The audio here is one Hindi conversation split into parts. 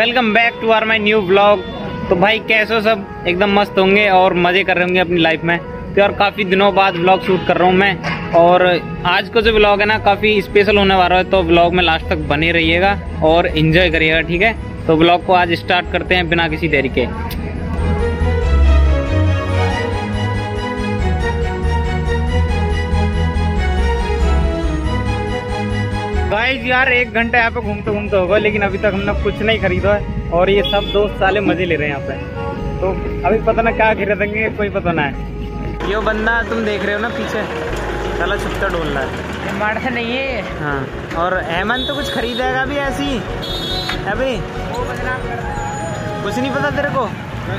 Welcome back to our my new blog. तो भाई कैसे हो सब? एकदम मस्त होंगे और मज़े कर रहे होंगे अपनी लाइफ में। तो यार काफ़ी दिनों बाद ब्लॉग शूट कर रहा हूँ मैं, और आज का जो ब्लॉग है ना काफ़ी स्पेशल होने वाला है। तो ब्लॉग में लास्ट तक बने रहिएगा और इन्जॉय करिएगा, ठीक है? तो ब्लॉग को आज स्टार्ट करते हैं बिना किसी देरी के। गाइस यार 1 घंटा यहाँ पे घूमते घूमते होगा, लेकिन अभी तक हमने कुछ नहीं खरीदा है और ये सब दोस्त साले मजे ले रहे हैं यहाँ पे। तो अभी पता ना क्या खरीदेंगे, कोई पता ना है। ये बंदा तुम देख रहे हो ना पीछे, साला छुट्टा डोल रहा है, मारता नहीं है। हाँ, और अहमद तो कुछ खरीदेगा भी ऐसी अभी, कुछ नहीं पता तेरे को।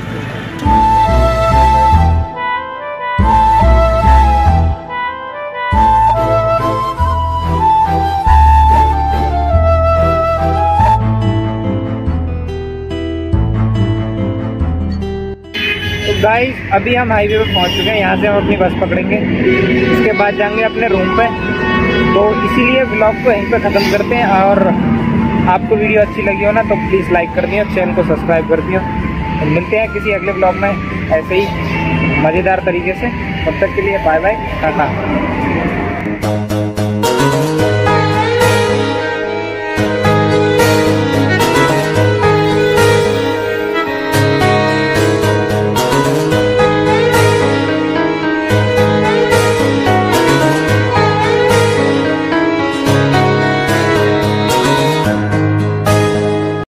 गाइस अभी हम हाईवे पे पहुंच चुके हैं। यहाँ से हम अपनी बस पकड़ेंगे, इसके बाद जाएंगे अपने रूम पे। तो इसीलिए ब्लॉग को यहीं पे ख़त्म करते हैं। और आपको वीडियो अच्छी लगी हो ना तो प्लीज़ लाइक कर दियो, चैनल को सब्सक्राइब कर दियो। तो मिलते हैं किसी अगले ब्लॉग में ऐसे ही मज़ेदार तरीके से। तब तक के लिए बाय बाय, टाटा।